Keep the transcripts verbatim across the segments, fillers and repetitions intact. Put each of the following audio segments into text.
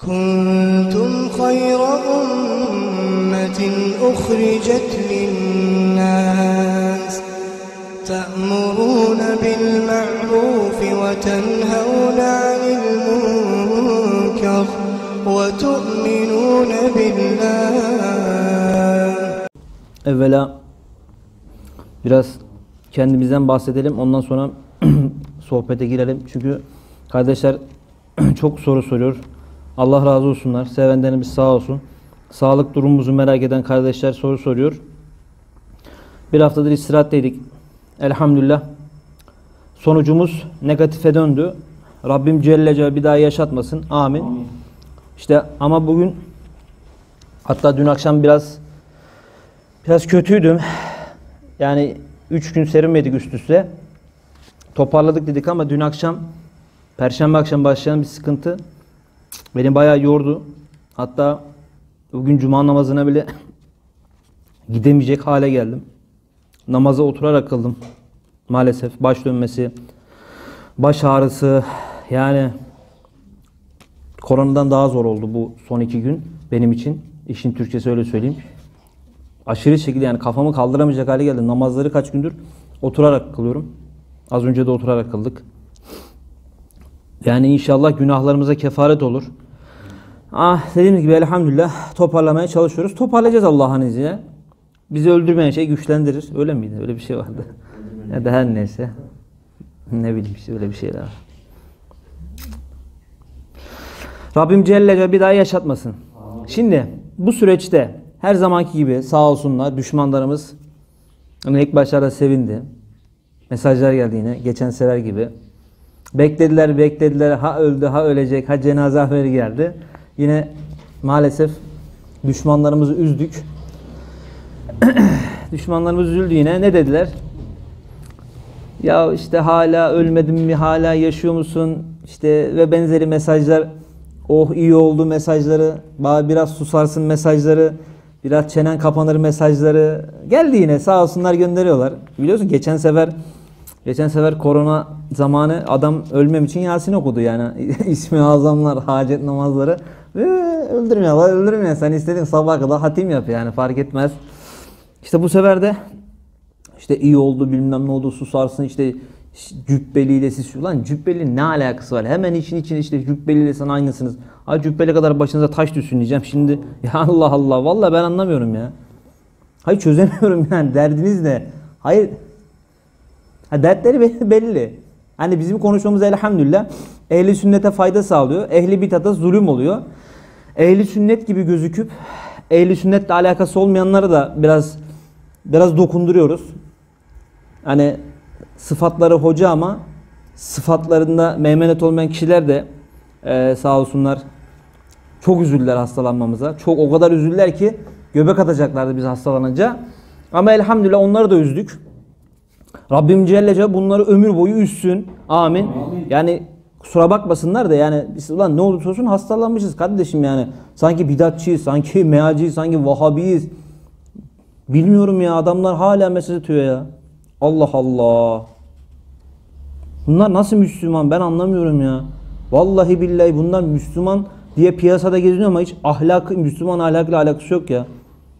كنتم خير أمة أخرجت للناس تأمرون بالمعروف وتنهون عن المنكر وتؤمنون بالله. Evvela biraz kendimizden bahsedelim. Ondan sonra sohbete girelim. Çünkü kardeşler çok soru soruyor. Allah razı olsunlar. Sevenlerimiz sağ olsun. Sağlık durumumuzu merak eden kardeşler soru soruyor. Bir haftadır istirahatteydik. Elhamdülillah. Sonucumuz negatife döndü. Rabbim Celle Celle bir daha yaşatmasın. Amin. Amin. İşte ama bugün, hatta dün akşam biraz biraz kötüydüm. Yani üç gün serinmedik üst üste. Toparladık dedik ama dün akşam, Perşembe akşam başlayan bir sıkıntı beni bayağı yordu. Hatta bugün cuma namazına bile gidemeyecek hale geldim. Namaza oturarak kıldım. Maalesef baş dönmesi, baş ağrısı, yani koronadan daha zor oldu bu son iki gün benim için. İşin Türkçesi öyle söyleyeyim. Aşırı şekilde yani kafamı kaldıramayacak hale geldim. Namazları kaç gündür oturarak kılıyorum. Az önce de oturarak kıldık. Yani inşallah günahlarımıza kefaret olur. Ah, dediğimiz gibi elhamdülillah toparlamaya çalışıyoruz. Toparlayacağız Allah'ın izniyle. Bizi öldürmeyen şey güçlendirir. Öyle miydi? Öyle bir şey vardı. Ya da her neyse. Ne bileyim işte öyle bir şeyler var. Rabbim Celle Celle bir daha yaşatmasın. Şimdi bu süreçte her zamanki gibi sağ olsunlar düşmanlarımız hani ilk başlarda sevindi. Mesajlar geldi yine geçen sefer gibi. Beklediler beklediler ha öldü ha ölecek ha cenaze haberi geldi. Yine maalesef düşmanlarımızı üzdük. Düşmanlarımız üzüldü yine. Ne dediler? Ya işte hala ölmedin mi? Hala yaşıyor musun? İşte ve benzeri mesajlar. Oh iyi oldu mesajları. Bana biraz susarsın mesajları. Biraz çenen kapanır mesajları. Geldi yine sağ olsunlar gönderiyorlar. Biliyorsun geçen sefer geçen sefer korona zamanı adam ölmem için Yasin okudu yani. İsmi azamlar, hacet namazları. Ee, öldürmüyorlar, öldürmüyor. Sen istediğin sabaha kadar hatim yap yani fark etmez. İşte bu sefer de işte iyi oldu bilmem ne oldu susarsın işte cübbeliyle siz şu lan cübbeli ne alakası var? Hemen için için işte cübbeliyle sen aynısınız. Ha cübbeli kadar başınıza taş düşsün diyeceğim şimdi. Ya Allah Allah vallahi ben anlamıyorum ya. Hayır çözemiyorum yani derdiniz ne? Hayır. Ha, dertleri belli. Hani bizim konuşmamız elhamdülillah ehli sünnete fayda sağlıyor. Ehli bidata zulüm oluyor. Ehli sünnet gibi gözüküp ehli sünnetle alakası olmayanları da biraz biraz dokunduruyoruz. Hani sıfatları hoca ama sıfatlarında meymenet olmayan kişiler de e, sağ olsunlar çok üzüldüler hastalanmamıza. Çok o kadar üzüldüler ki göbek atacaklardı biz hastalanınca. Ama elhamdülillah onları da üzdük. Rabbim Celle Celle bunları ömür boyu üzsün. Amin. Amin. Yani kusura bakmasınlar da yani biz ulan ne olursa olsun hastalanmışız kardeşim yani. Sanki bidatçıyız, sanki mealciyiz, sanki vahabiyiz. Bilmiyorum ya adamlar hala mesaj atıyor ya. Allah Allah. Bunlar nasıl Müslüman ben anlamıyorum ya. Vallahi billahi bunlar Müslüman diye piyasada geziniyor ama hiç ahlak, Müslüman ahlakıyla alakası yok ya.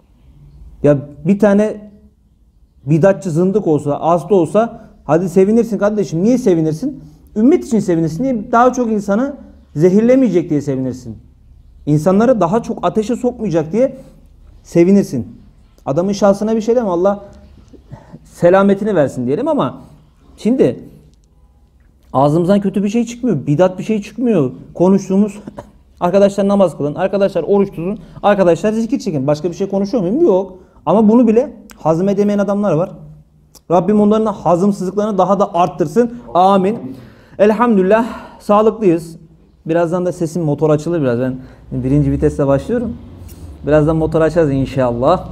Ya bir tane bidatçı zındık olsa, hasta olsa hadi sevinirsin kardeşim. Niye sevinirsin? Ümmet için sevinirsin. Niye? Daha çok insanı zehirlemeyecek diye sevinirsin. İnsanları daha çok ateşe sokmayacak diye sevinirsin. Adamın şahsına bir şey deme Allah selametini versin diyelim ama şimdi ağzımızdan kötü bir şey çıkmıyor. Bidat bir şey çıkmıyor. Konuştuğumuz arkadaşlar namaz kılın, arkadaşlar oruç tutun, arkadaşlar zikir çekin. Başka bir şey konuşuyor muyum? Yok. Ama bunu bile hazmedemeyen adamlar var. Rabbim onların hazımsızlıklarını daha da arttırsın. Amin. Elhamdülillah sağlıklıyız. Birazdan da sesim motor açılır biraz. Ben birinci vitesle başlıyorum. Birazdan motor açacağız inşallah.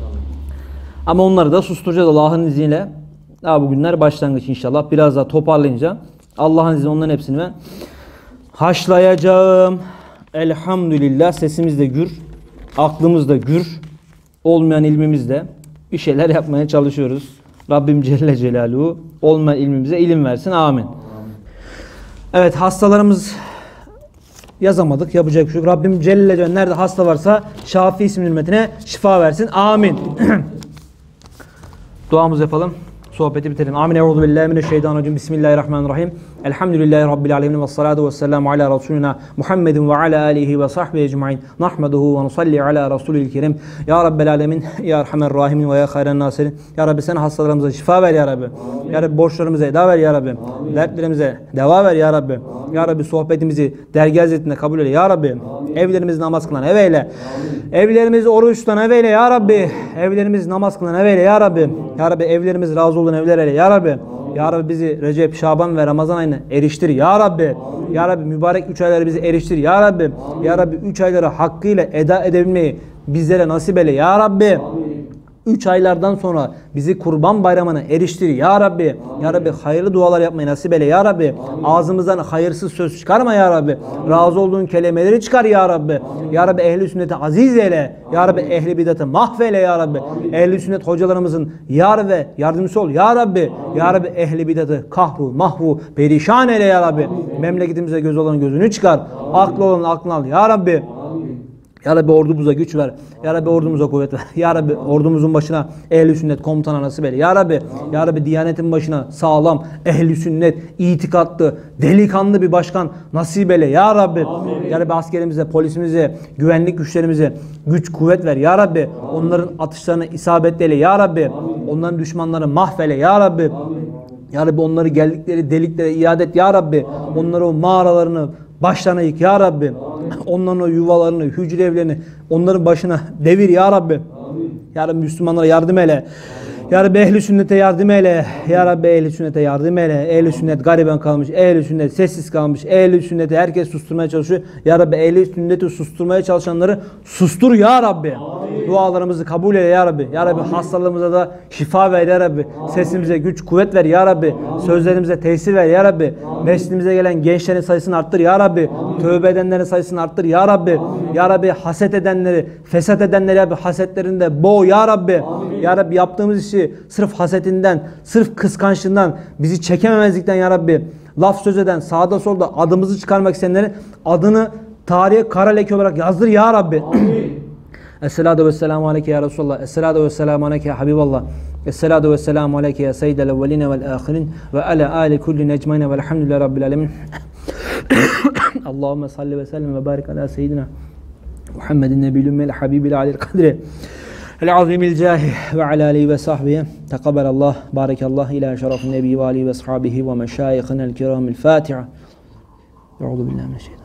Ama onları da susturacağız Allah'ın izniyle. Daha bugünler başlangıç inşallah. Biraz daha toparlayınca Allah'ın izniyle onların hepsini ben haşlayacağım. Elhamdülillah sesimiz de gür. Aklımız da gür. Olmayan ilmimizde bir şeyler yapmaya çalışıyoruz. Rabbim Celle Celaluhu olmayan ilmimize ilim versin. Amin. Evet hastalarımız yazamadık. Yapacak bir şey yok. Rabbim Celle Celle nerede hasta varsa Şafi isminin hürmetine şifa versin. Amin. Duamızı yapalım. Sohbeti bitirelim. Amin. Euzubillahimineşşeytanirracim. Bismillahirrahmanirrahim. Elhamdülillahi Rabbil alemin ve salatu ve selamu ala Resulina Muhammedin ve ala alihi ve sahbihi ecma'in. Nahmeduhu ve nusalli ala Resulil kerim. Ya Rabbel alemin, Ya Erhamer Rahimin ve Ya Hayren Nasirin. Ya Rabbi sen hastalarımıza şifa ver Ya Rabbi. Ya Rabbi borçlarımıza eda ver Ya Rabbi. Dertlerimize deva ver Ya Rabbi. Ya Rabbi sohbetimizi dergâh izzetinde kabul eyle Ya Rabbi. Evlerimizi namaz kılan ev eyle. Evlerimizi oruç tutan ev eyle Ya Rabbi. Evlerimizi namaz kılan ev eyle Ya Rabbi. Ya Rabbi evlerimiz razı olduğun evler eyle Ya Rabbi. Ya Rabbi bizi Recep, Şaban ve Ramazan ayına eriştir Ya Rabbi. Ya Rabbi mübarek üç ayları bizi eriştir Ya Rabbi. Ya Rabbi üç ayları hakkıyla eda edebilmeyi bizlere nasip eyle Ya Rabbi. Üç aylardan sonra bizi Kurban Bayramı'na eriştir Ya Rabbi. Ya Rabbi hayırlı dualar yapmayı nasip eyle Ya Rabbi. Ağzımızdan hayırsız söz çıkarma Ya Rabbi. Razı olduğun kelimeleri çıkar Ya Rabbi. Ya Rabbi ehli sünneti aziz eyle. Ya Rabbi ehli bidatı mahveyle Ya Rabbi. Ehli sünnet hocalarımızın yar ve yardımcısı ol Ya Rabbi. Ya Rabbi ehli bidatı kahru, mahvu, perişan eyle Ya Rabbi. Memleketimize göz olanın gözünü çıkar. Aklı olanın aklını al Ya Rabbi. Ya Rabbi ordumuza güç ver. Ya Rabbi ordumuza kuvvet ver. Ya Rabbi ordumuzun başına ehl-i sünnet komutana nasip eyle. Ya Rabbi, Ya Rabbi diyanetin başına sağlam, ehl-i sünnet, itikatlı, delikanlı bir başkan nasip eyle. Ya Rabbi, amin. Ya Rabbi askerimize, polisimize, güvenlik güçlerimize güç kuvvet ver. Ya Rabbi, onların atışlarına isabet eyle. Ya Rabbi, amin. Onların düşmanlarını mahvele. Ya Rabbi, amin. Ya Rabbi onları geldikleri deliklere iade et. Ya Rabbi, onları o mağaralarını başlarına yık Ya Rabbi. Onların o yuvalarını, hücre evlerini onların başına devir Ya Rabbi. Amin. Ya Rabbi Müslümanlara yardım eyle. Ya Rabbi ehli sünnete yardım eyle. Ya Rabbi ehli sünnete yardım eyle. Ehli sünnet gariben kalmış. Ehli sünnet sessiz kalmış. Ehli sünneti herkes susturmaya çalışıyor. Ya Rabbi ehli sünneti susturmaya çalışanları sustur Ya Rabbi. Amin. Dualarımızı kabul eyle Ya Rabbi. Ya Rabbi amin. Hastalığımıza da şifa ver Ya Rabbi. Amin. Sesimize güç kuvvet ver Ya Rabbi. Amin. Sözlerimize tesir ver Ya Rabbi. Mescidimize gelen gençlerin sayısını arttır Ya Rabbi. Amin. Tövbe edenlerin sayısını arttır Ya Rabbi. Amin. Ya Rabbi haset edenleri, fesat edenleri Ya Rabbi hasetlerinde boğ Ya Rabbi. Amin. Ya Rabbi yaptığımız işi sırf hasetinden, sırf kıskançlığından, bizi çekememezlikten Ya Rabbi, laf söz eden, sağda solda adımızı çıkarmak isteyenlerin adını tarihe kara leke olarak yazdır Ya Rabbi. Esselatu vesselamu aleyke ya Resulallah. Esselatu vesselamu aleyke ya Habiballah. Esselatu vesselamu aleyke ya seyyidel evveline vel ahirin ve ala ali kulli necmayne velhamdülillahi rabbil alemin. Allahümme salli ve sellem ve barik ala seyyidina Muhammedin nebiyyül ümmel habibil alil kadri el-azimil cahi ve ala alihi ve sahbihi. Tekabelallah, barekallah ila şerefin nebi ve alihi ve sahabihi ve meşayihinel kiramil Fatiha. Euzu billahi mineşşeytanirracim.